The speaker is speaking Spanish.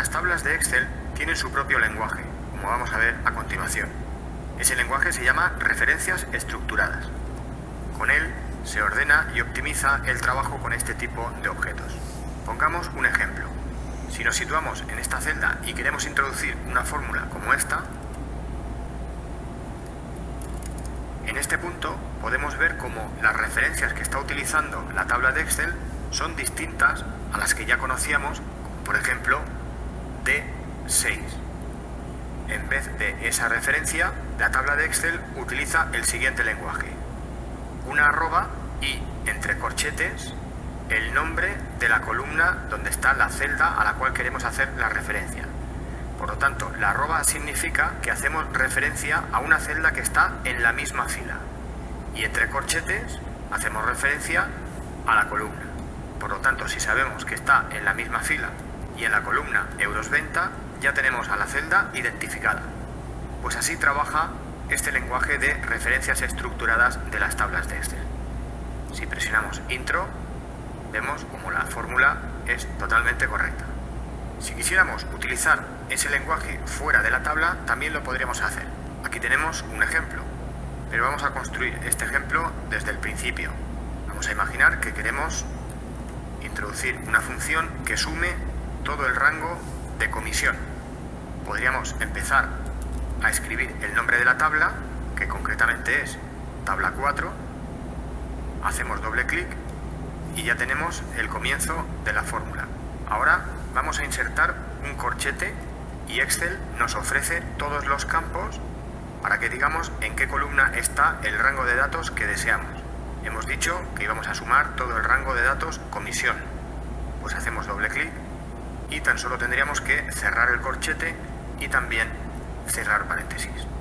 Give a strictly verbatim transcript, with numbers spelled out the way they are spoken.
Las tablas de Excel tienen su propio lenguaje, como vamos a ver a continuación. Ese lenguaje se llama referencias estructuradas. Con él se ordena y optimiza el trabajo con este tipo de objetos. Pongamos un ejemplo. Si nos situamos en esta celda y queremos introducir una fórmula como esta, en este punto podemos ver cómo las referencias que está utilizando la tabla de Excel son distintas a las que ya conocíamos, como por ejemplo D seis. En vez de esa referencia, la tabla de Excel utiliza el siguiente lenguaje: una arroba y, entre corchetes, el nombre de la columna donde está la celda a la cual queremos hacer la referencia. Por lo tanto, la arroba significa que hacemos referencia a una celda que está en la misma fila. Y entre corchetes hacemos referencia a la columna. Por lo tanto, si sabemos que está en la misma fila y en la columna euros venta, ya tenemos a la celda identificada. Pues así trabaja este lenguaje de referencias estructuradas de las tablas de Excel. Si presionamos Intro, vemos como la fórmula es totalmente correcta. Si quisiéramos utilizar ese lenguaje fuera de la tabla, también lo podríamos hacer. Aquí tenemos un ejemplo, pero vamos a construir este ejemplo desde el principio. Vamos a imaginar que queremos introducir una función que sume todo el rango de comisión. Podríamos empezar a escribir el nombre de la tabla, que concretamente es tabla cuatro, hacemos doble clic y ya tenemos el comienzo de la fórmula. Ahora vamos a insertar un corchete y Excel nos ofrece todos los campos para que digamos en qué columna está el rango de datos que deseamos. Hemos dicho que íbamos a sumar todo el rango de datos comisión. Pues hacemos doble clic y tan solo tendríamos que cerrar el corchete y también cerrar paréntesis.